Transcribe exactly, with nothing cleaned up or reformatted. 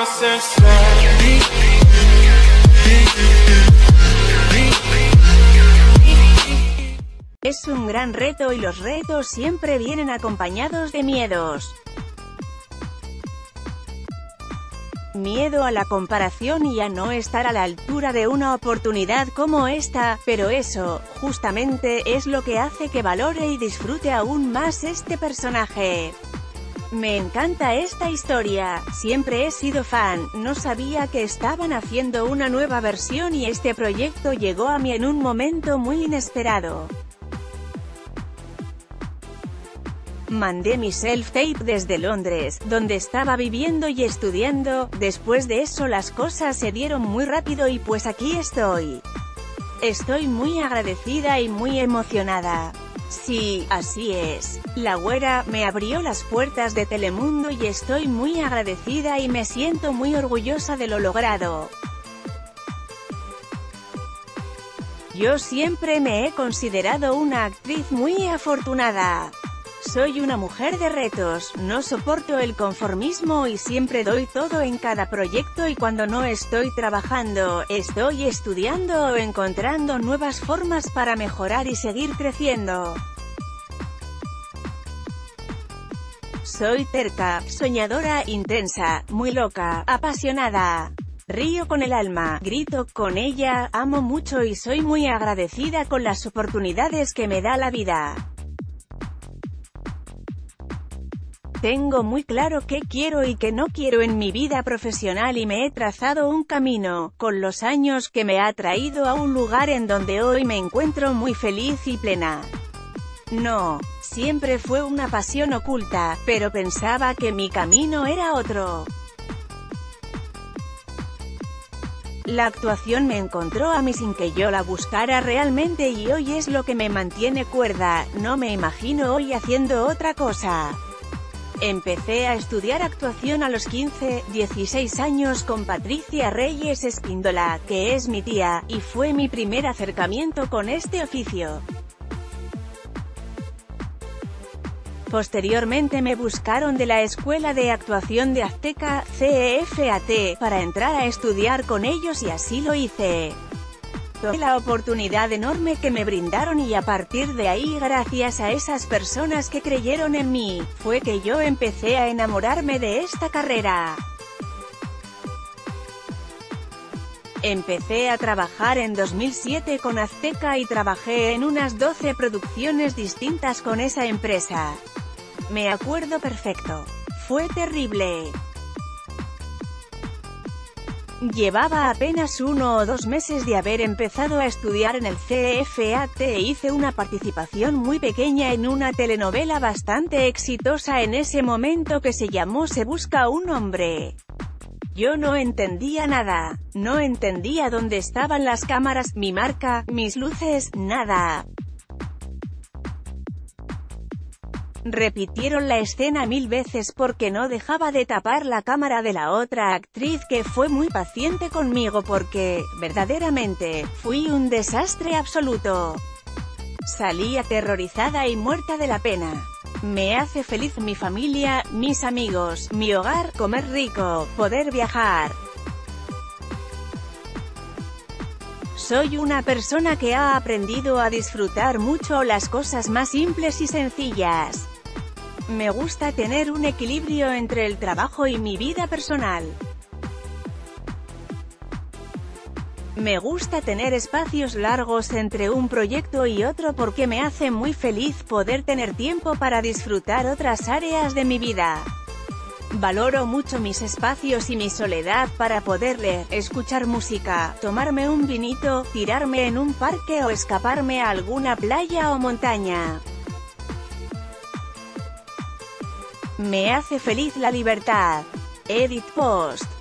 Es un gran reto y los retos siempre vienen acompañados de miedos. Miedo a la comparación y a no estar a la altura de una oportunidad como esta, pero eso, justamente, es lo que hace que valore y disfrute aún más este personaje. Me encanta esta historia, siempre he sido fan, no sabía que estaban haciendo una nueva versión y este proyecto llegó a mí en un momento muy inesperado. Mandé mi self-tape desde Londres, donde estaba viviendo y estudiando. Después de eso las cosas se dieron muy rápido y pues aquí estoy. Estoy muy agradecida y muy emocionada. Sí, así es. La güera me abrió las puertas de Telemundo y estoy muy agradecida y me siento muy orgullosa de lo logrado. Yo siempre me he considerado una actriz muy afortunada. Soy una mujer de retos, no soporto el conformismo y siempre doy todo en cada proyecto y cuando no estoy trabajando, estoy estudiando o encontrando nuevas formas para mejorar y seguir creciendo. Soy terca, soñadora, intensa, muy loca, apasionada. Río con el alma, grito con ella, amo mucho y soy muy agradecida con las oportunidades que me da la vida. Tengo muy claro qué quiero y qué no quiero en mi vida profesional y me he trazado un camino, con los años, que me ha traído a un lugar en donde hoy me encuentro muy feliz y plena. No, siempre fue una pasión oculta, pero pensaba que mi camino era otro. La actuación me encontró a mí sin que yo la buscara realmente y hoy es lo que me mantiene cuerda, no me imagino hoy haciendo otra cosa. Empecé a estudiar actuación a los quince, dieciséis años con Patricia Reyes Espíndola, que es mi tía, y fue mi primer acercamiento con este oficio. Posteriormente me buscaron de la Escuela de Actuación de Azteca, C E F A T, para entrar a estudiar con ellos y así lo hice. Tomé la oportunidad enorme que me brindaron y a partir de ahí, gracias a esas personas que creyeron en mí, fue que yo empecé a enamorarme de esta carrera. Empecé a trabajar en dos mil siete con Azteca y trabajé en unas doce producciones distintas con esa empresa. Me acuerdo perfecto. Fue terrible. Llevaba apenas uno o dos meses de haber empezado a estudiar en el C E F A T e hice una participación muy pequeña en una telenovela bastante exitosa en ese momento que se llamó Se busca un hombre. Yo no entendía nada, no entendía dónde estaban las cámaras, mi marca, mis luces, nada. Repitieron la escena mil veces porque no dejaba de tapar la cámara de la otra actriz que fue muy paciente conmigo porque, verdaderamente, fui un desastre absoluto. Salí aterrorizada y muerta de la pena. Me hace feliz mi familia, mis amigos, mi hogar, comer rico, poder viajar. Soy una persona que ha aprendido a disfrutar mucho las cosas más simples y sencillas. Me gusta tener un equilibrio entre el trabajo y mi vida personal. Me gusta tener espacios largos entre un proyecto y otro porque me hace muy feliz poder tener tiempo para disfrutar otras áreas de mi vida. Valoro mucho mis espacios y mi soledad para poder leer, escuchar música, tomarme un vinito, tirarme en un parque o escaparme a alguna playa o montaña. Me hace feliz la libertad. Edit Post.